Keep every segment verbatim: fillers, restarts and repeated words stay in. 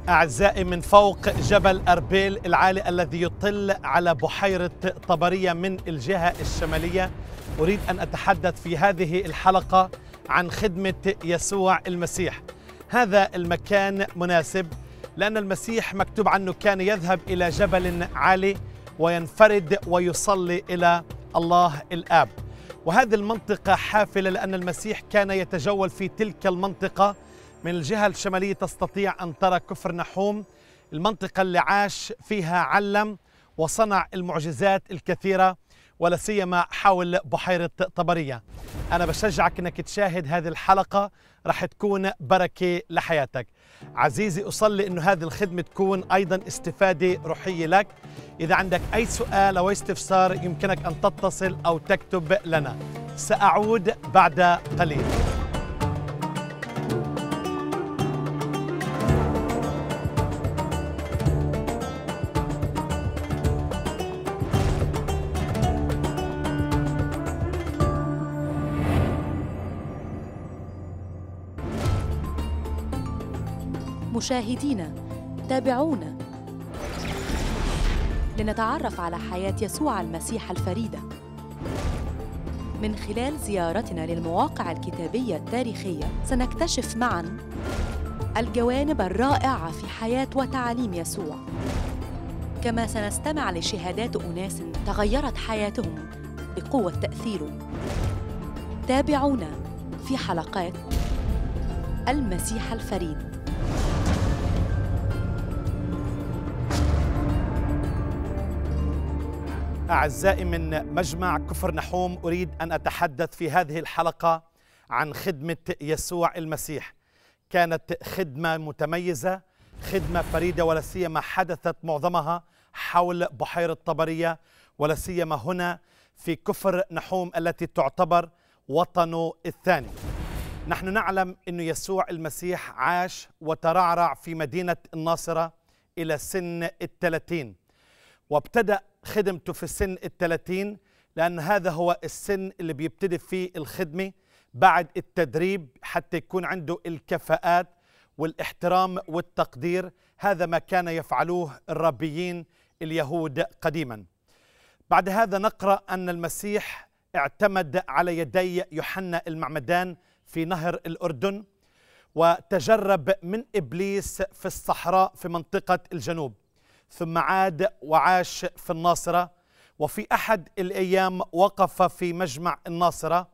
أعزائي، من فوق جبل أربيل العالي الذي يطل على بحيرة طبرية من الجهة الشمالية، أريد أن أتحدث في هذه الحلقة عن خدمة يسوع المسيح. هذا المكان مناسب لأن المسيح مكتوب عنه كان يذهب إلى جبل عالي وينفرد ويصلي إلى الله الآب، وهذه المنطقة حافلة لأن المسيح كان يتجول في تلك المنطقة. من الجهة الشمالية تستطيع أن ترى كفر نحوم، المنطقة اللي عاش فيها علم وصنع المعجزات الكثيرة، ولا سيما حول بحيرة طبرية. أنا بشجعك أنك تشاهد هذه الحلقة، رح تكون بركة لحياتك. عزيزي، أصلي أنه هذه الخدمة تكون أيضا استفادة روحية لك. إذا عندك أي سؤال أو استفسار يمكنك أن تتصل أو تكتب لنا. سأعود بعد قليل. مشاهدينا، تابعونا لنتعرف على حياة يسوع المسيح الفريدة من خلال زيارتنا للمواقع الكتابية التاريخية. سنكتشف معاً الجوانب الرائعة في حياة وتعاليم يسوع، كما سنستمع لشهادات أناس تغيرت حياتهم بقوة تأثيره. تابعونا في حلقات المسيح الفريد. أعزائي، من مجمع كفر نحوم أريد أن أتحدث في هذه الحلقة عن خدمة يسوع المسيح. كانت خدمة متميزة، خدمة فريدة، ولا سيما حدثت معظمها حول بحيرة طبرية، ولا سيما هنا في كفر نحوم التي تعتبر وطنه الثاني. نحن نعلم أن يسوع المسيح عاش وترعرع في مدينة الناصرة إلى سن الثلاثين، وابتدأ خدمته في سن الثلاثين لأن هذا هو السن اللي بيبتدي فيه الخدمة بعد التدريب حتى يكون عنده الكفاءات والاحترام والتقدير. هذا ما كان يفعلوه الربيين اليهود قديما. بعد هذا نقرأ أن المسيح اعتمد على يدي يوحنا المعمدان في نهر الأردن، وتجرب من إبليس في الصحراء في منطقة الجنوب، ثم عاد وعاش في الناصرة. وفي أحد الأيام وقف في مجمع الناصرة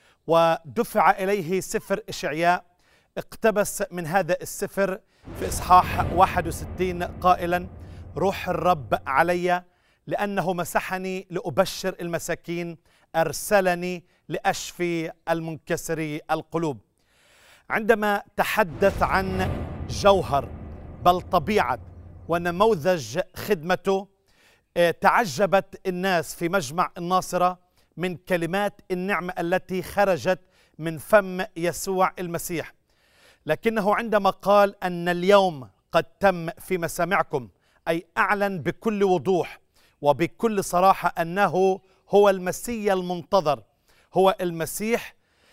ودفع إليه سفر إشعياء. اقتبس من هذا السفر في إصحاح واحد وستين قائلا: روح الرب علي لأنه مسحني لأبشر المساكين، أرسلني لأشفي المنكسري القلوب. عندما تحدث عن جوهر بل طبيعة ونموذج خدمته، تعجبت الناس في مجمع الناصرة من كلمات النعمة التي خرجت من فم يسوع المسيح. لكنه عندما قال أن اليوم قد تم في مسامعكم، أي أعلن بكل وضوح وبكل صراحة أنه هو المسيح المنتظر، هو المسيح.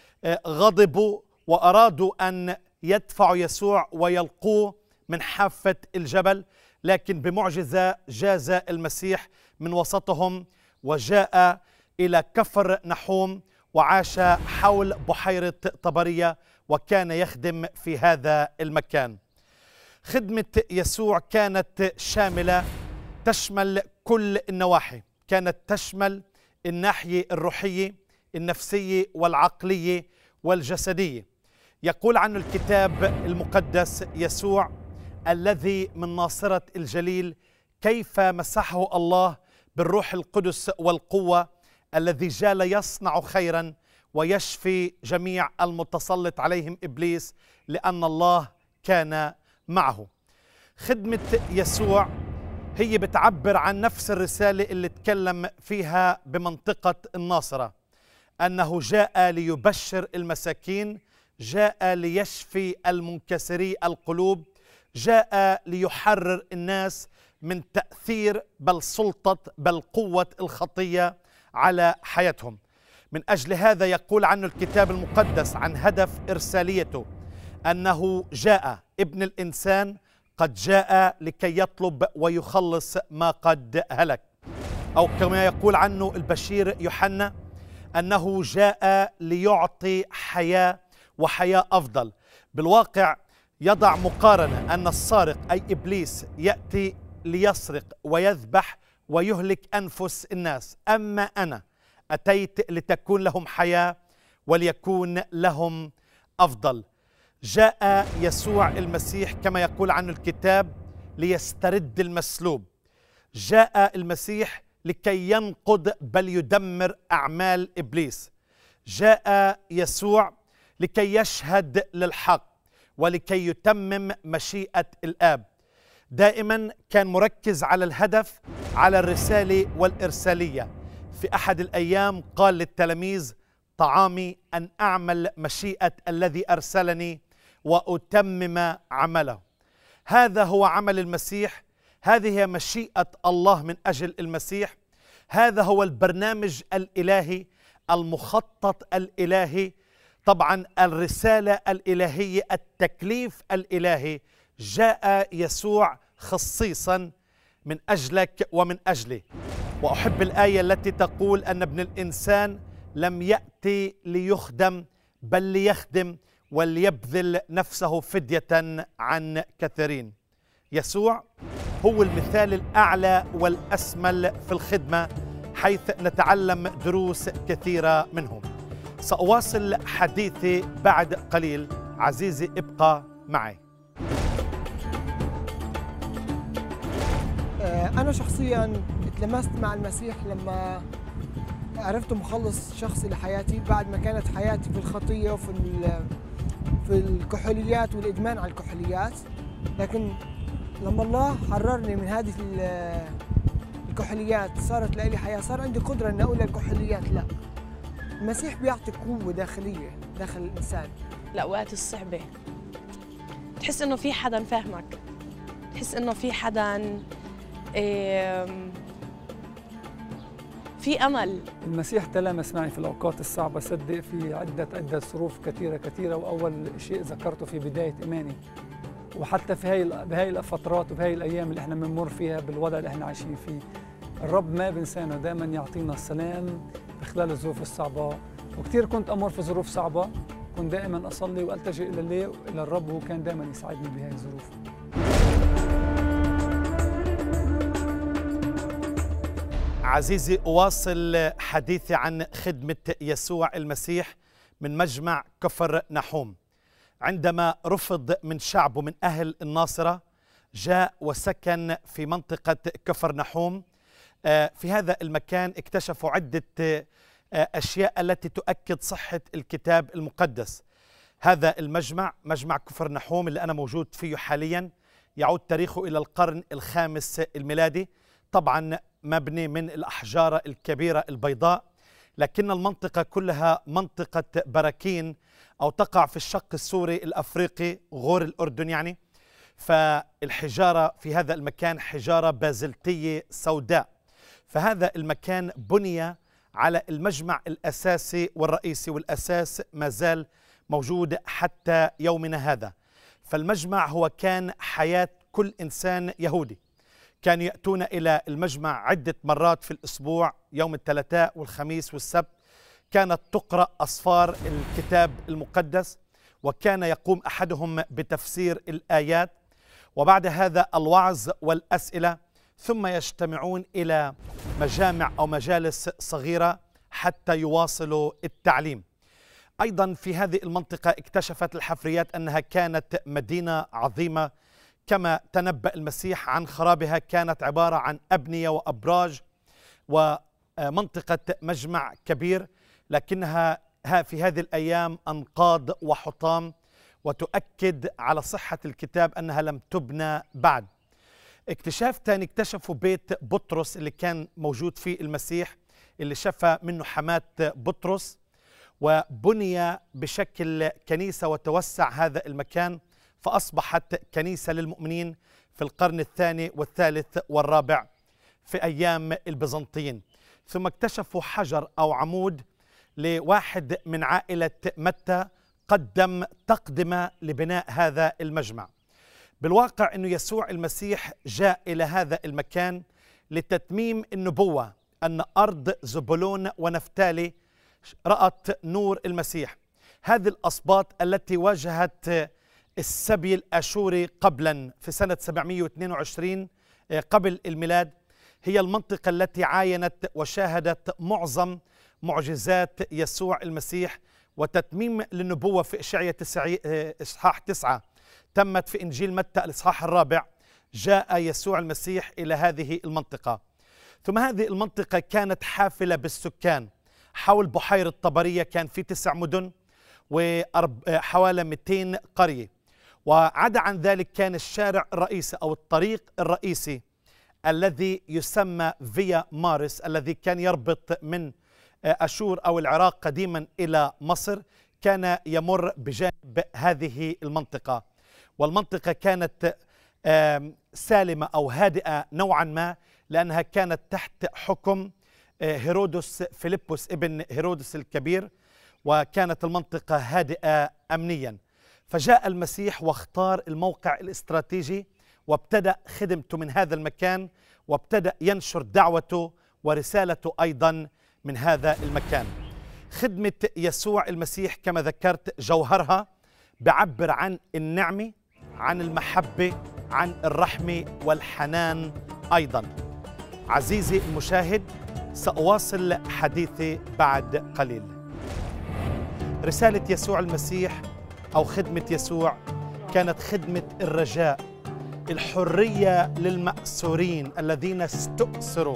غضبوا وأرادوا أن يدفعوا يسوع ويلقوه من حافة الجبل، لكن بمعجزة جاز المسيح من وسطهم وجاء إلى كفر نحوم وعاش حول بحيرة طبرية، وكان يخدم في هذا المكان. خدمة يسوع كانت شاملة، تشمل كل النواحي، كانت تشمل الناحية الروحية، النفسية والعقلية والجسدية. يقول عنه الكتاب المقدس: يسوع الذي من ناصرة الجليل، كيف مسحه الله بالروح القدس والقوة، الذي جال يصنع خيرا ويشفي جميع المتسلط عليهم إبليس، لأن الله كان معه. خدمة يسوع هي بتعبر عن نفس الرسالة اللي تكلم فيها بمنطقة الناصرة، أنه جاء ليبشر المساكين، جاء ليشفي المنكسري القلوب، جاء ليحرر الناس من تأثير بل سلطة بل قوة الخطية على حياتهم. من أجل هذا يقول عنه الكتاب المقدس عن هدف إرساليته أنه جاء ابن الإنسان قد جاء لكي يطلب ويخلص ما قد هلك، أو كما يقول عنه البشير يوحنا أنه جاء ليعطي حياة وحياة أفضل. بالواقع يضع مقارنة أن السارق أي إبليس يأتي ليسرق ويذبح ويهلك أنفس الناس، أما أنا أتيت لتكون لهم حياة وليكون لهم أفضل. جاء يسوع المسيح كما يقول عنه الكتاب ليسترد المسلوب. جاء المسيح لكي ينقض بل يدمر أعمال إبليس. جاء يسوع لكي يشهد للحق ولكي يتمم مشيئة الآب. دائما كان مركز على الهدف، على الرسالة والإرسالية. في أحد الأيام قال للتلاميذ: طعامي أن أعمل مشيئة الذي أرسلني وأتمم عمله. هذا هو عمل المسيح، هذه هي مشيئة الله من أجل المسيح، هذا هو البرنامج الإلهي، المخطط الإلهي، طبعا الرسالة الإلهية، التكليف الإلهي. جاء يسوع خصيصا من أجلك ومن أجلي. وأحب الآية التي تقول أن ابن الإنسان لم يأتي ليخدم بل ليخدم وليبذل نفسه فدية عن كثيرين. يسوع هو المثال الأعلى والأسمل في الخدمة، حيث نتعلم دروس كثيرة منه. سأواصل حديثي بعد قليل. عزيزي ابقى معي. أنا شخصياً اتلمست مع المسيح لما عرفت مخلص شخصي لحياتي، بعد ما كانت حياتي في الخطية وفي في الكحوليات والإدمان على الكحوليات. لكن لما الله حررني من هذه الكحوليات صارت لي حياة، صار عندي قدرة أن أقول الكحوليات لا. المسيح بيعطي قوة داخلية داخل الإنسان. الأوقات الصعبة تحس إنه في حدا فاهمك، تحس إنه في حدا في أمل. المسيح تلامس معي في الأوقات الصعبة، صدق في عدة عدة ظروف كثيرة كثيرة، وأول شيء ذكرته في بداية إيماني، وحتى في هاي بهاي الفترات وبهاي الأيام اللي احنا بنمر فيها بالوضع اللي احنا عايشين فيه، الرب ما بنسانا، دائما يعطينا السلام في خلال الظروف الصعبة. وكثير كنت أمر في ظروف صعبة، كنت دائما أصلي وألتجئ إلى الله إلى الرب، وهو كان دائما يساعدني بهاي الظروف. عزيزي أواصل حديثي عن خدمة يسوع المسيح من مجمع كفر نحوم. عندما رفض من شعبه من أهل الناصرة، جاء وسكن في منطقة كفر نحوم. في هذا المكان اكتشفوا عدة أشياء التي تؤكد صحة الكتاب المقدس. هذا المجمع، مجمع كفر نحوم اللي أنا موجود فيه حاليا، يعود تاريخه إلى القرن الخامس الميلادي. طبعا مبني من الأحجار الكبيرة البيضاء، لكن المنطقة كلها منطقة براكين أو تقع في الشق السوري الأفريقي، غور الأردن يعني. فالحجارة في هذا المكان حجارة بازلتية سوداء. فهذا المكان بني على المجمع الأساسي والرئيسي، والأساس ما زال موجود حتى يومنا هذا. فالمجمع هو كان حياة كل إنسان يهودي. كانوا يأتون إلى المجمع عدة مرات في الأسبوع، يوم الثلاثاء والخميس والسبت. كانت تقرأ أصفار الكتاب المقدس، وكان يقوم أحدهم بتفسير الآيات، وبعد هذا الوعظ والأسئلة، ثم يجتمعون إلى مجامع أو مجالس صغيرة حتى يواصلوا التعليم. أيضا في هذه المنطقة اكتشفت الحفريات أنها كانت مدينة عظيمة، كما تنبأ المسيح عن خرابها. كانت عبارة عن أبنية وأبراج ومنطقة مجمع كبير، لكنها في هذه الأيام أنقاض وحطام، وتؤكد على صحة الكتاب أنها لم تبنى بعد. اكتشاف ثاني، اكتشفوا بيت بطرس اللي كان موجود فيه المسيح، اللي شفى منه حماة بطرس، وبني بشكل كنيسة وتوسع هذا المكان، فأصبحت كنيسة للمؤمنين في القرن الثاني والثالث والرابع في أيام البيزنطيين. ثم اكتشفوا حجر أو عمود لواحد من عائلة متى قدم تقدمة لبناء هذا المجمع. بالواقع أن يسوع المسيح جاء إلى هذا المكان لتتميم النبوة أن أرض زبولون ونفتالي رأت نور المسيح. هذه الأسباط التي واجهت السبي الأشوري قبلا في سنة سبعمئة واثنين وعشرين قبل الميلاد هي المنطقة التي عاينت وشاهدت معظم معجزات يسوع المسيح وتتميم للنبوة في إشعياء إصحاح تسعة تمت في إنجيل متى الإصحاح الرابع. جاء يسوع المسيح إلى هذه المنطقة، ثم هذه المنطقة كانت حافلة بالسكان. حول بحيرة طبرية كان في تسع مدن وحوالي مئتين قرية، وعدا عن ذلك كان الشارع الرئيسي أو الطريق الرئيسي الذي يسمى فيا مارس الذي كان يربط من أشور أو العراق قديما إلى مصر كان يمر بجانب هذه المنطقة، والمنطقة كانت سالمة أو هادئة نوعا ما لأنها كانت تحت حكم هيرودس فيلبس ابن هيرودس الكبير، وكانت المنطقة هادئة أمنيا. فجاء المسيح واختار الموقع الاستراتيجي وابتدأ خدمته من هذا المكان، وابتدأ ينشر دعوته ورسالته أيضا من هذا المكان. خدمة يسوع المسيح كما ذكرت جوهرها بعبر عن النعمة، عن المحبة، عن الرحمة والحنان أيضا. عزيزي المشاهد، سأواصل حديثي بعد قليل. رسالة يسوع المسيح أو خدمة يسوع كانت خدمة الرجاء، الحرية للمأسورين الذين استؤسروا.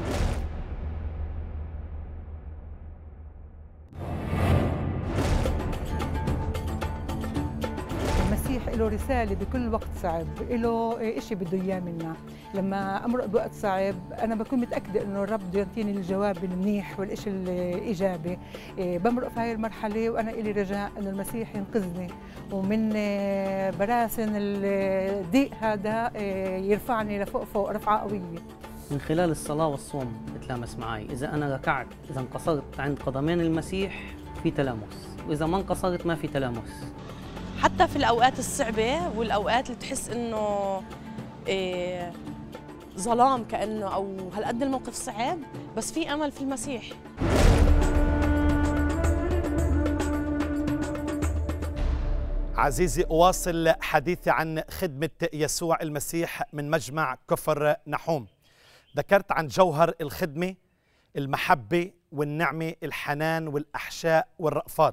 المسيح له رسالة بكل وقت صعب، له إشي بده إياه منا. لما أمرق بوقت صعب أنا بكون متأكدة إنه الرب بده يعطيني الجواب المنيح والإشي الإيجابي. بمرق في هاي المرحلة وأنا إلي رجاء إنه المسيح ينقذني ومن براسن الضيق هذا يرفعني لفوق فوق رفعة قوية. من خلال الصلاة والصوم بتلامس معي. إذا أنا ركعت، إذا انقصرت عند قدمين المسيح في تلامس، وإذا ما انقصرت ما في تلامس. حتى في الأوقات الصعبة والأوقات اللي تحس إنه إيه ظلام كأنه أو هالقد الموقف صعب، بس في أمل في المسيح. عزيزي، أواصل حديثي عن خدمة يسوع المسيح من مجمع كفر نحوم. ذكرت عن جوهر الخدمة: المحبة والنعمة، الحنان والأحشاء والرأفات.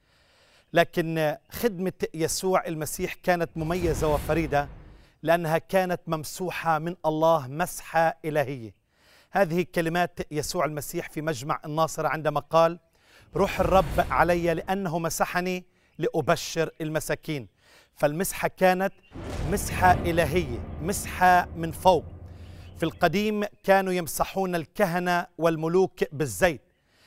لكن خدمة يسوع المسيح كانت مميزة وفريدة لأنها كانت ممسوحة من الله مسحة إلهية. هذه كلمات يسوع المسيح في مجمع الناصرة عندما قال: روح الرب علي لأنه مسحني لأبشر المساكين. فالمسحة كانت مسحة إلهية، مسحة من فوق. في القديم كانوا يمسحون الكهنة والملوك بالزيت،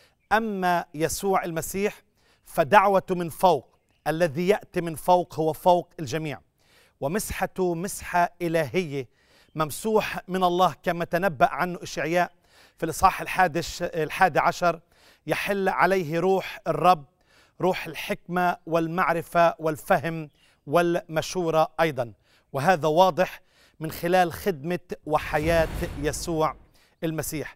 أما يسوع المسيح فدعوته من فوق، الذي يأتي من فوق هو فوق الجميع، ومسحته مسحة إلهية، ممسوح من الله كما تنبأ عنه إشعياء في الإصحاح الحادي عشر: يحل عليه روح الرب، روح الحكمة والمعرفة والفهم والمشورة أيضا. وهذا واضح من خلال خدمة وحياة يسوع المسيح،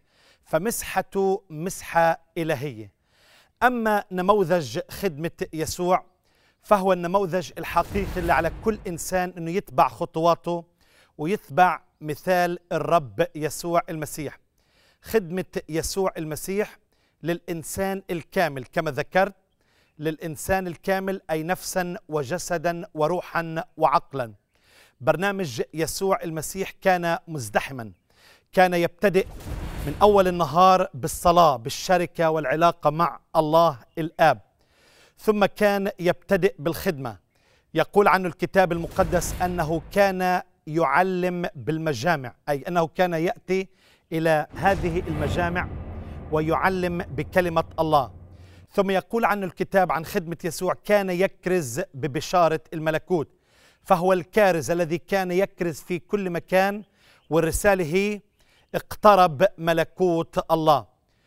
فمسحته مسحة إلهية. أما نموذج خدمة يسوع فهو النموذج الحقيقي اللي على كل إنسان أنه يتبع خطواته ويتبع مثال الرب يسوع المسيح. خدمة يسوع المسيح للإنسان الكامل كما ذكرت، للإنسان الكامل أي نفسا وجسدا وروحا وعقلا. برنامج يسوع المسيح كان مزدحما، كان يبتدئ من أول النهار بالصلاة، بالشركة والعلاقة مع الله الآب، ثم كان يبتدئ بالخدمة. يقول عنه الكتاب المقدس أنه كان يعلم بالمجامع، أي أنه كان يأتي إلى هذه المجامع ويعلم بكلمة الله. ثم يقول عنه الكتاب عن خدمة يسوع: كان يكرز ببشارة الملكوت، فهو الكارز الذي كان يكرز في كل مكان، والرسالة هي: اقترب ملكوت الله.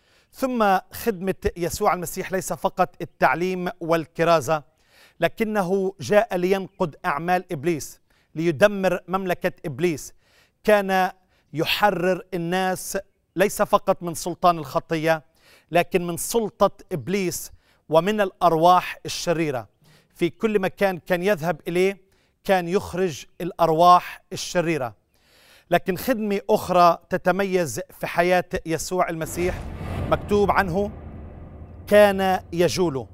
ثم خدمة يسوع المسيح ليس فقط التعليم والكرازة، لكنه جاء لينقض أعمال إبليس، ليدمر مملكة إبليس. كان يحرر الناس ليس فقط من سلطان الخطية، لكن من سلطة إبليس ومن الأرواح الشريرة. في كل مكان كان يذهب إليه كان يخرج الأرواح الشريرة. لكن خدمة أخرى تتميز في حياة يسوع المسيح مكتوب عنه: كان يجول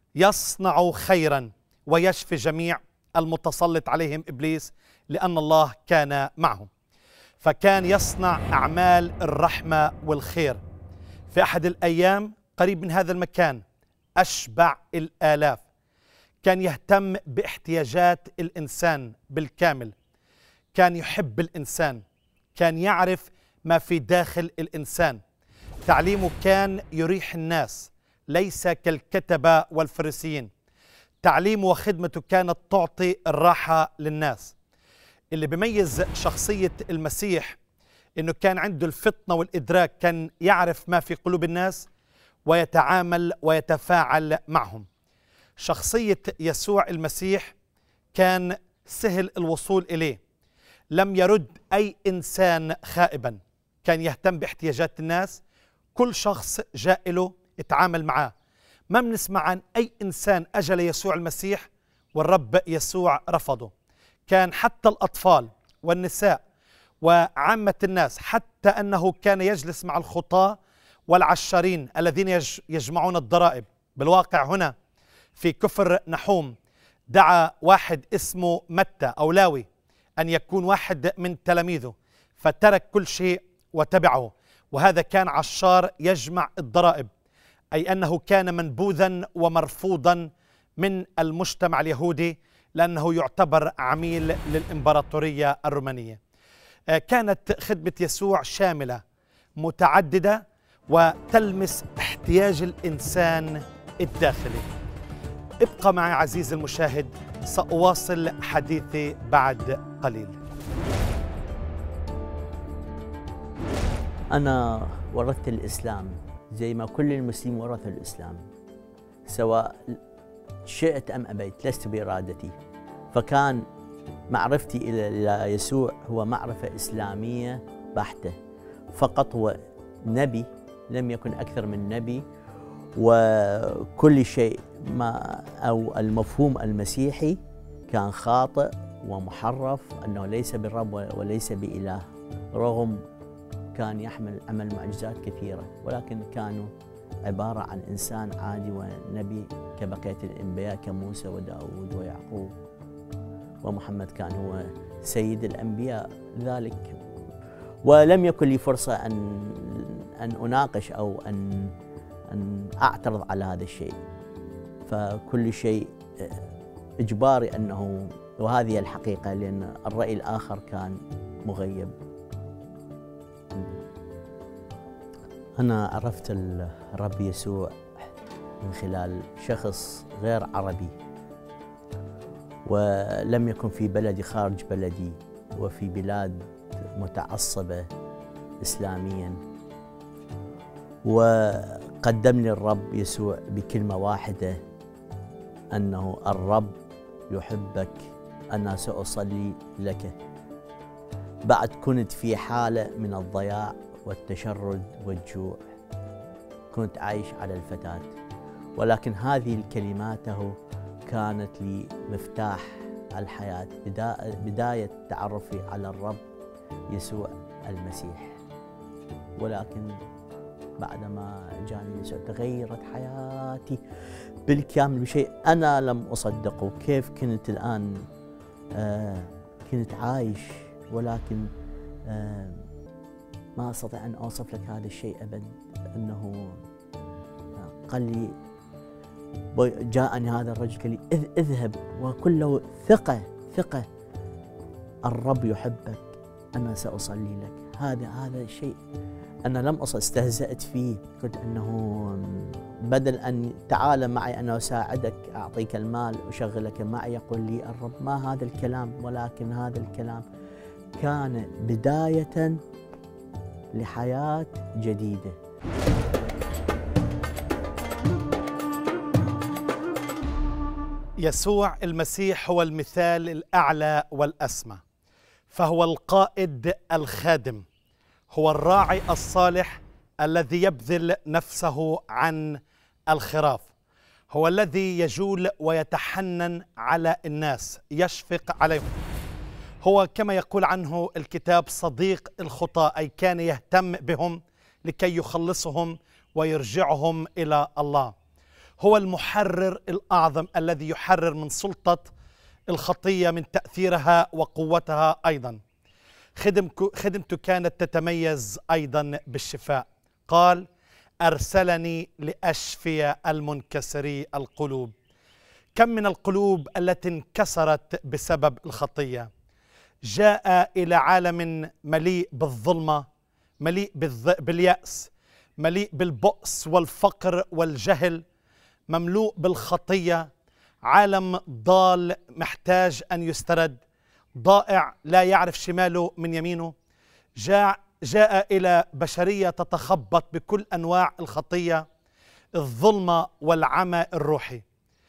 يصنع خيرا ويشفي جميع المتسلط عليهم إبليس، لأن الله كان معهم. فكان يصنع أعمال الرحمة والخير. في أحد الأيام قريب من هذا المكان أشبع الآلاف. كان يهتم باحتياجات الإنسان بالكامل. كان يحب الإنسان، كان يعرف ما في داخل الإنسان. تعليمه كان يريح الناس، ليس كالكتبة والفريسيين. تعليمه وخدمته كانت تعطي الراحة للناس. اللي بيميز شخصية المسيح إنه كان عنده الفطنة والإدراك، كان يعرف ما في قلوب الناس ويتعامل ويتفاعل معهم. شخصية يسوع المسيح كان سهل الوصول إليه، لم يرد أي إنسان خائبا، كان يهتم باحتياجات الناس. كل شخص جاء له اتعامل معاه. ما بنسمع عن أي إنسان أجى ليسوع المسيح والرب يسوع رفضه. كان حتى الأطفال والنساء وعامة الناس، حتى أنه كان يجلس مع الخطاة والعشارين الذين يجمعون الضرائب. بالواقع هنا في كفر نحوم دعا واحد اسمه متى أو لاوي أن يكون واحد من تلاميذه، فترك كل شيء وتبعه. وهذا كان عشار يجمع الضرائب، أي أنه كان منبوذا ومرفوضا من المجتمع اليهودي، لأنه يعتبر عميل للإمبراطورية الرومانية. كانت خدمة يسوع شاملة متعددة وتلمس احتياج الإنسان الداخلي. ابقى معي عزيزي المشاهد، سأواصل حديثي بعد قليل. أنا ورثت الإسلام زي ما كل المسلمين ورثوا الإسلام، سواء شئت أم أبيت، لست بإرادتي. فكان معرفتي إلى يسوع هو معرفة إسلامية بحتة فقط. هو نبي، لم يكن أكثر من نبي. وكل شيء ما أو المفهوم المسيحي كان خاطئ ومحرف، أنه ليس بالرب وليس بإله، رغم كان يحمل عمل معجزات كثيرة، ولكن كانوا عبارة عن إنسان عادي ونبي كبقية الأنبياء كموسى وداود ويعقوب. ومحمد كان هو سيد الأنبياء ذلك. ولم يكن لي فرصة أن أن أناقش أو أن أن أعترض على هذا الشيء. فكل شيء إجباري أنه، وهذه الحقيقة، لأن الرأي الآخر كان مغيب. أنا عرفت الرب يسوع من خلال شخص غير عربي، ولم يكن في بلدي، خارج بلدي، وفي بلاد متعصبة إسلامياً. وقدم لي الرب يسوع بكلمة واحدة، أنه الرب يحبك، أنا سأصلي لك. بعد كنت في حالة من الضياع والتشرد والجوع، كنت عايش على الفتات، ولكن هذه الكلمات كانت لي مفتاح الحياة، بداية تعرفي على الرب يسوع المسيح. ولكن بعدما جاني يسوع تغيرت حياتي بالكامل بشيء أنا لم أصدقه. كيف كنت الآن آه كنت عايش، ولكن آه ما أستطيع أن أوصف لك هذا الشيء أبدا. أنه قال لي، جاءني هذا الرجل قال لي اذهب وكله ثقة ثقة، الرب يحبك، أنا سأصلي لك. هذا هذا الشيء أنا لم أصل، استهزأت فيه. قلت أنه بدل أن تعال معي أنا أساعدك، أعطيك المال، أشغلك معي، يقول لي الرب ما هذا الكلام، ولكن هذا الكلام كان بداية لحياة جديدة. يسوع المسيح هو المثال الأعلى والأسمى، فهو القائد الخادم، هو الراعي الصالح الذي يبذل نفسه عن الخراف، هو الذي يجول ويتحنن على الناس، يشفق عليهم. هو كما يقول عنه الكتاب صديق الخطاة، أي كان يهتم بهم لكي يخلصهم ويرجعهم إلى الله. هو المحرر الأعظم الذي يحرر من سلطة الخطية، من تأثيرها وقوتها أيضا. خدمته كانت تتميز أيضا بالشفاء. قال: أرسلني لأشفي المنكسري القلوب. كم من القلوب التي انكسرت بسبب الخطية. جاء إلى عالم مليء بالظلمة، مليء باليأس، مليء بالبؤس والفقر والجهل، مملوء بالخطية، عالم ضال محتاج أن يسترد، ضائع لا يعرف شماله من يمينه. جاء, جاء إلى بشرية تتخبط بكل أنواع الخطية، الظلمة والعمى الروحي.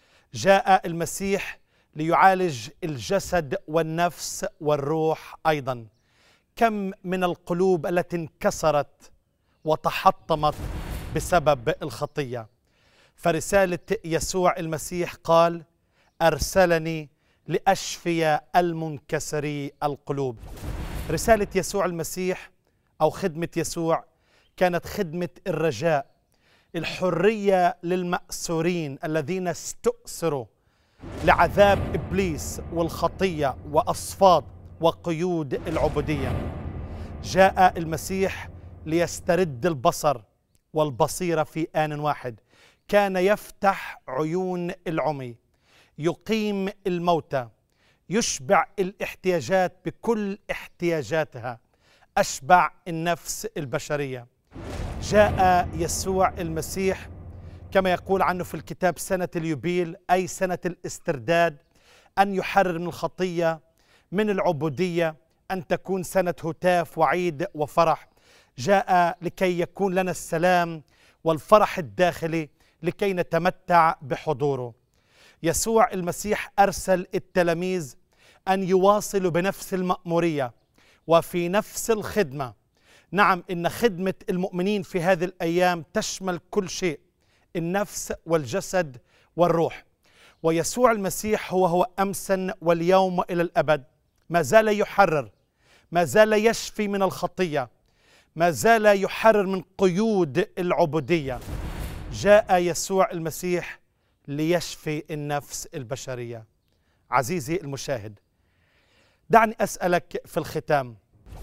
جاء المسيح ليعالج الجسد والنفس والروح أيضا. كم من القلوب التي انكسرت وتحطمت بسبب الخطية. فرسالة يسوع المسيح قال: أرسلني لأشفي المنكسري القلوب. رسالة يسوع المسيح أو خدمة يسوع كانت خدمة الرجاء، الحرية للمأسورين الذين استؤسروا لعذاب إبليس والخطية وأصفاد وقيود العبودية. جاء المسيح ليسترد البصر والبصيرة في آن واحد. كان يفتح عيون العمي، يقيم الموتى، يشبع الاحتياجات بكل احتياجاتها، أشبع النفس البشرية. جاء يسوع المسيح كما يقول عنه في الكتاب سنة اليوبيل، أي سنة الاسترداد، أن يحرر من الخطية، من العبودية، أن تكون سنة هتاف وعيد وفرح. جاء لكي يكون لنا السلام والفرح الداخلي، لكي نتمتع بحضوره. يسوع المسيح أرسل التلاميذ أن يواصلوا بنفس المأمورية وفي نفس الخدمة. نعم، إن خدمة المؤمنين في هذه الأيام تشمل كل شيء، النفس والجسد والروح. ويسوع المسيح هو هو أمسا واليوم إلى الأبد، ما زال يحرر، ما زال يشفي من الخطية، ما زال يحرر من قيود العبودية. جاء يسوع المسيح ليشفي النفس البشرية. عزيزي المشاهد، دعني أسألك في الختام،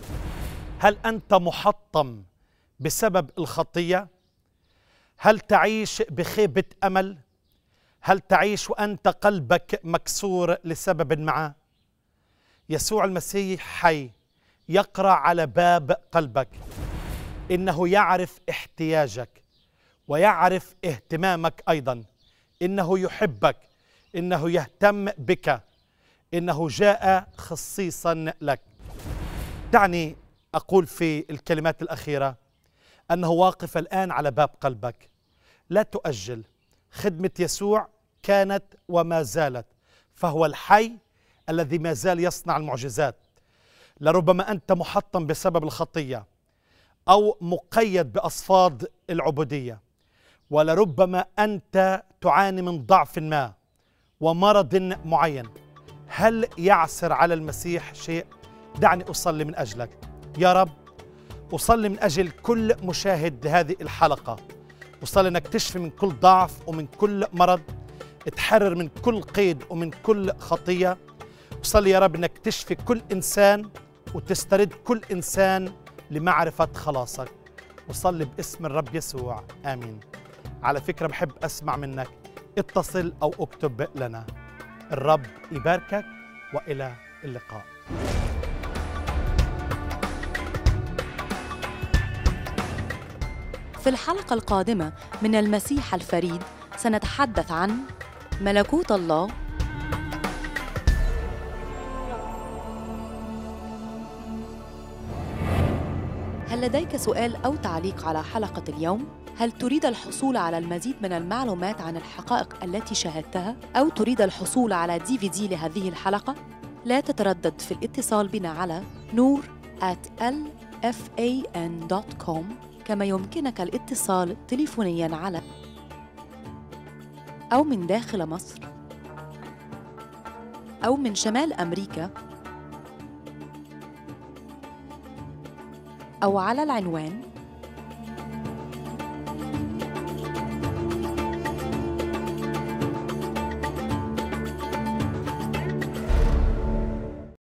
هل أنت محطم بسبب الخطية؟ هل تعيش بخيبة أمل؟ هل تعيش وأنت قلبك مكسور لسبب ما؟ يسوع المسيح حي، يقرع على باب قلبك. إنه يعرف احتياجك ويعرف اهتمامك أيضا. إنه يحبك، إنه يهتم بك، إنه جاء خصيصا لك. دعني أقول في الكلمات الأخيرة أنه واقف الآن على باب قلبك. لا تؤجل. خدمة يسوع كانت وما زالت، فهو الحي الذي ما زال يصنع المعجزات. لربما أنت محطم بسبب الخطية أو مقيد بأصفاد العبودية، ولربما أنت تعاني من ضعف ما ومرض معين. هل يعسر على المسيح شيء؟ دعني أصلي من أجلك. يا رب، أصلي من أجل كل مشاهد هذه الحلقة، أصلي أنك تشفي من كل ضعف ومن كل مرض، تحرر من كل قيد ومن كل خطية. أصلي يا رب أنك تشفي كل إنسان وتسترد كل إنسان لمعرفة خلاصك. أصلي باسم الرب يسوع، آمين. على فكرة بحب أسمع منك، اتصل أو اكتب لنا. الرب يباركك وإلى اللقاء. في الحلقة القادمة من المسيح الفريد سنتحدث عن ملكوت الله، هل لديك سؤال أو تعليق على حلقة اليوم؟ هل تريد الحصول على المزيد من المعلومات عن الحقائق التي شاهدتها؟ أو تريد الحصول على دي في دي لهذه الحلقة؟ لا تتردد في الاتصال بنا على نور at l f a n dot com، كما يمكنك الاتصال تليفونياً على أو من داخل مصر أو من شمال أمريكا أو على العنوان